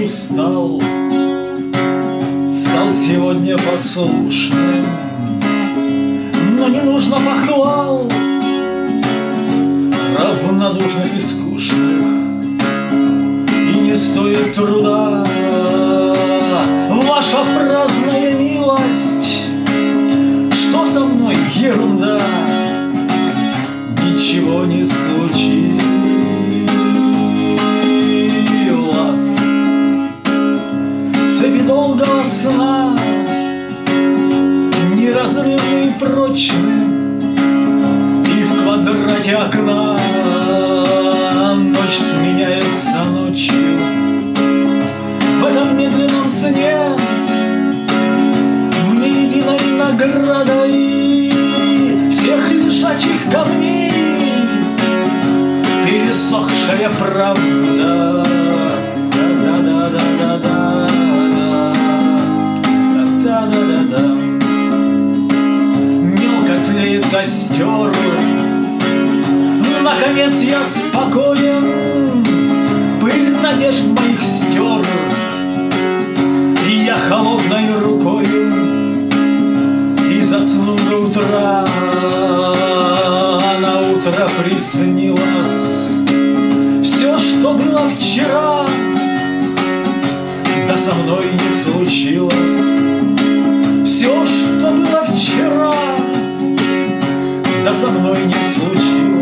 устал, стал сегодня послушным, но не нужно похвал равнодушных и скучных, и не стоит труда ваша праздная милость. Что со мной ерунда, ничего не случилось. Цепи долгого сна неразрывны и прочны, и в квадрате окна ночь сменяется ночью. В этом медленном сне мне единой наградой всех лежачих камней пересохшая правда. Да-да-да-да-да-да. Мелко тлеет костер. Наконец я спокоен, пыль надежд моих стер, и я холодной рукою и засну до утра. На утро приснилось все, что было вчера, да со мной не случилось. Все, что было вчера, да со мной не случилось.